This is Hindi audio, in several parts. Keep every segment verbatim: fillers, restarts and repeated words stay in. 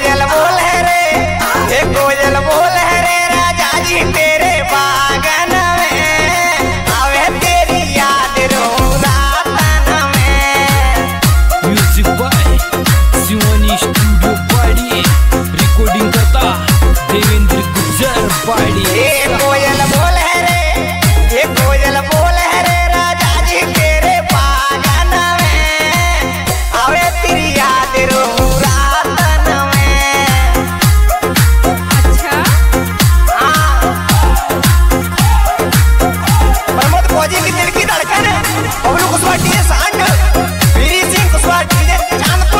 कोयल बोल है रे, ये कोयल बोल है रे राजा जी तेरे बागन में, आवे तेरी याद रो रातन में। Music by Shivani studio Padi, recording करता देवेंद्र गुजर पाड़ी। ये कोयल बोल है रे, ये कोयल बोल है रे राजा जी तेरे बागन में, आवे तेरी याद रो रातन में। अच्छा हाँ प्रमोद फौजी की दिल की धड़कन, बबलू कुशवाहा डीजे सांड, वीरी सिंह कुशवाहा डीजे चांदपुर।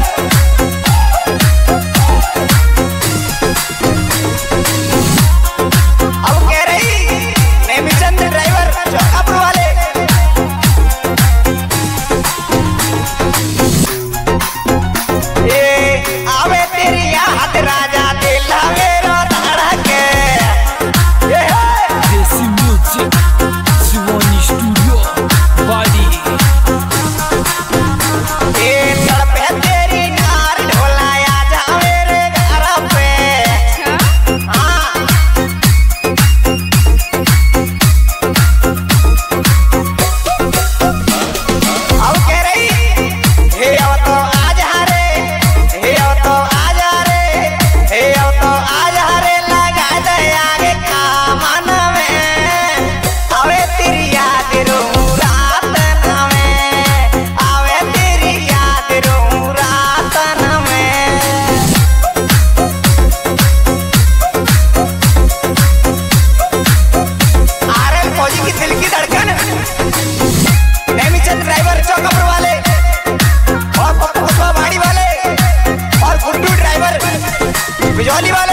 अब कह रही नेमीचंद ड्राइवर चौकापुर वाले, ये आवे तेरी याद राजा दिल मेरा धड़के। ये है देसी म्यूजिक शिवानी स्टूडियो पाड़ी। ये तड़पे तेरी नार ढोलाया जा मेरे घर पे। अच्छा हाँ अब कह रही हे अब तो आज हरे, हे अब तो आज हरे, हे अब तो आज हरे लगा दे आगे का मन में, आवे तेरी याद रो रातन में, आवे तेरी याद रो रातन में। आरएल फौजी की दिल की धड़कन, नेमीचंद ड्राइवर चौकापुर वाले और पप्पू कुशवाहा वाड़ी वाले और गुड्डू ड्राइवर बिजौली वाले।